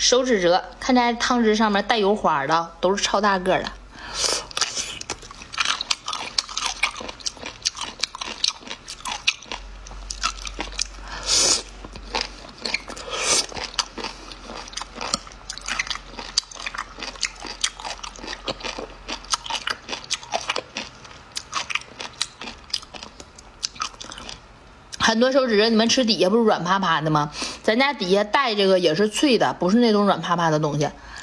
手指折，看在汤汁上面带油花的，都是超大个的。很多手指折你们吃底下不是软趴趴的吗？咱家底下带这个也是脆的，不是那种软趴趴的东西。